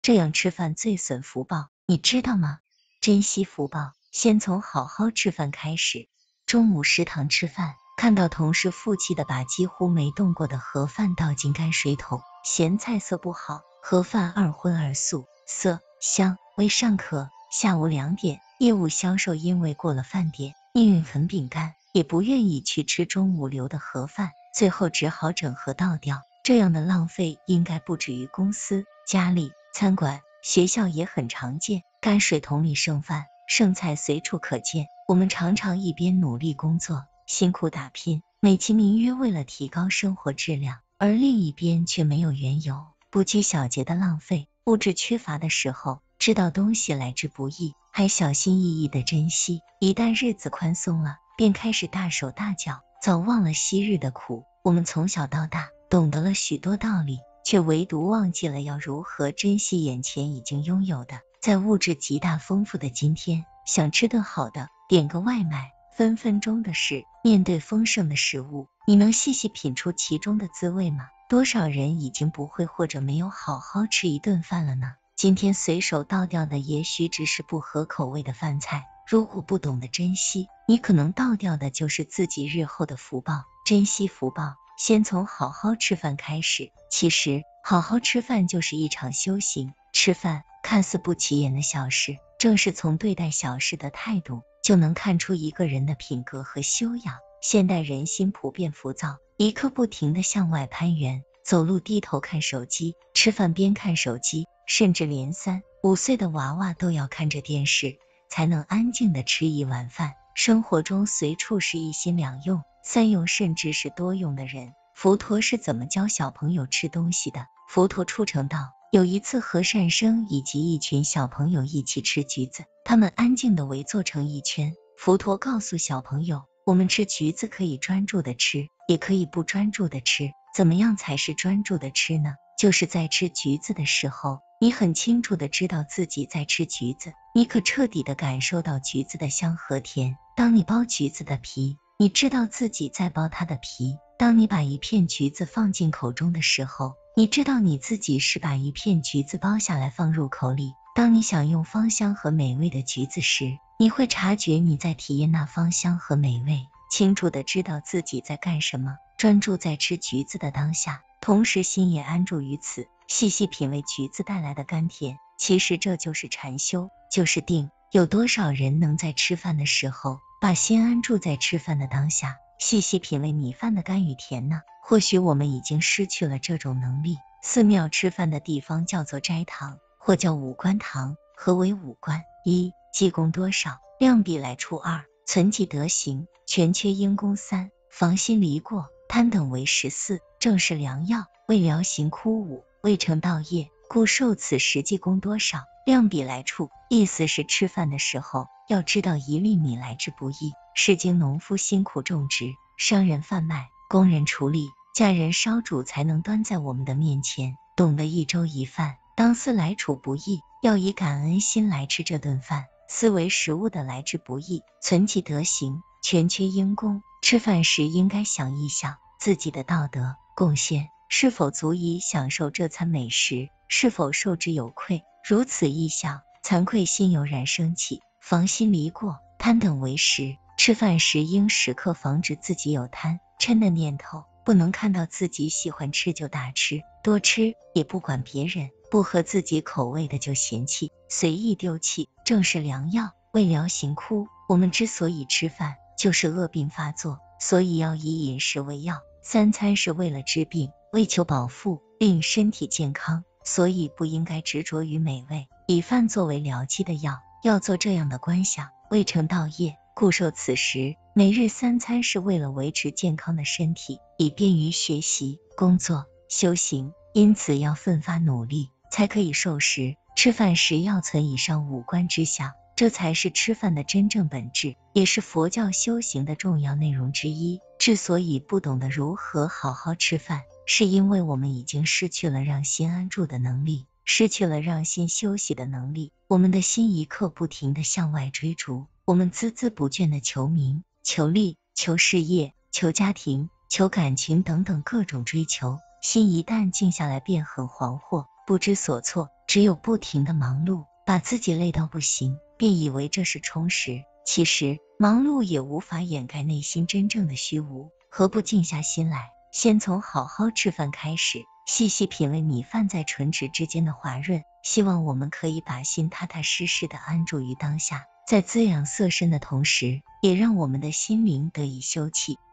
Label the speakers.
Speaker 1: 这样吃饭最损福报，你知道吗？珍惜福报，先从好好吃饭开始。中午食堂吃饭，看到同事负气的把几乎没动过的盒饭倒进泔水桶，嫌菜色不好，盒饭二荤二素，色香味尚可。下午2点，业务销售因为过了饭点，命运很饼干，也不愿意去吃中午留的盒饭，最后只好整盒倒掉。这样的浪费应该不止于公司，家里、餐馆、学校也很常见。泔水桶里剩饭剩菜随处可见，我们常常一边努力工作，辛苦打拼，美其名曰为了提高生活质量，而另一边却没有缘由，不拘小节的浪费。物质缺乏的时候，知道东西来之不易，还小心翼翼的珍惜，一旦日子宽松了，便开始大手大脚，早忘了昔日的苦。我们从小到大懂得了许多道理，却唯独忘记了要如何珍惜眼前已经拥有的。在物质极大丰富的今天，想吃顿好的，点个外卖，分分钟的事。面对丰盛的食物，你能细细品出其中的滋味吗？多少人已经不会或者没有好好吃一顿饭了呢？今天随手倒掉的也许只是不合口味的饭菜，如果不懂得珍惜，你可能倒掉的就是自己日后的福报。珍惜福报，先从好好吃饭开始。其实好好吃饭就是一场修行。吃饭看似不起眼的小事，正是从对待小事的态度，就能看出一个人的品格和修养。现代人心普遍浮躁，一刻不停地向外攀援，走路低头看手机，吃饭边看手机，甚至连3、5岁的娃娃都要看着电视才能安静地吃一碗饭。生活中随处是一心2用、3用甚至是多用的人。佛陀是怎么教小朋友吃东西的？佛陀出城道，有一次和善生以及一群小朋友一起吃橘子，他们安静地围坐成一圈。佛陀告诉小朋友，我们吃橘子可以专注的吃，也可以不专注的吃。怎么样才是专注的吃呢？就是在吃橘子的时候，你很清楚的知道自己在吃橘子，你可彻底的感受到橘子的香和甜。当你剥橘子的皮，你知道自己在剥它的皮。当你把一片橘子放进口中的时候，你知道你自己是把一片橘子剥下来放入口里。当你享用芳香和美味的橘子时，你会察觉你在体验那芳香和美味，清楚的知道自己在干什么，专注在吃橘子的当下，同时心也安住于此，细细品味橘子带来的甘甜。其实这就是禅修，就是定。有多少人能在吃饭的时候把心安住在吃饭的当下，细细品味米饭的甘与甜呢？或许我们已经失去了这种能力。寺庙吃饭的地方叫做斋堂，或叫五官堂。何为五官？1. 积功多少，量比来处；2. 存其德行，全缺因功；3. 防心离过，贪等为14。正是良药，未疗行枯5，未成道业，故受此实际功多少，量比来处。意思是吃饭的时候要知道1粒米来之不易，是经农夫辛苦种植，商人贩卖，工人处理，家人烧煮才能端在我们的面前。懂得一粥一饭，当思来处不易，要以感恩心来吃这顿饭。思维食物的来之不易，存其德行，全缺因功。吃饭时应该想一想自己的道德贡献是否足以享受这餐美食，是否受之有愧。如此一想，惭愧心油然升起，防心离过，贪等为10。吃饭时应时刻防止自己有贪嗔的念头，不能看到自己喜欢吃就大吃，多吃也不管别人，不合自己口味的就嫌弃，随意丢弃。正是良药，未疗行枯。我们之所以吃饭，就是恶病发作，所以要以饮食为药。3餐是为了治病，为求饱腹，令身体健康，所以不应该执着于美味，以饭作为疗气的药。要做这样的观想，未成道业，故受此食。每日3餐是为了维持健康的身体，以便于学习、工作、修行，因此要奋发努力，才可以受食。吃饭时要存以上5观之想，这才是吃饭的真正本质，也是佛教修行的重要内容之一。之所以不懂得如何好好吃饭，是因为我们已经失去了让心安住的能力，失去了让心休息的能力。我们的心一刻不停地向外追逐，我们孜孜不倦地求名、求利、求事业、求家庭、求感情等等各种追求，心一旦静下来便很惶惑， 不知所措，只有不停的忙碌，把自己累到不行，便以为这是充实。其实忙碌也无法掩盖内心真正的虚无，何不静下心来，先从好好吃饭开始，细细品味米饭在唇齿之间的滑润。希望我们可以把心踏踏实实的安住于当下，在滋养色身的同时，也让我们的心灵得以休憩。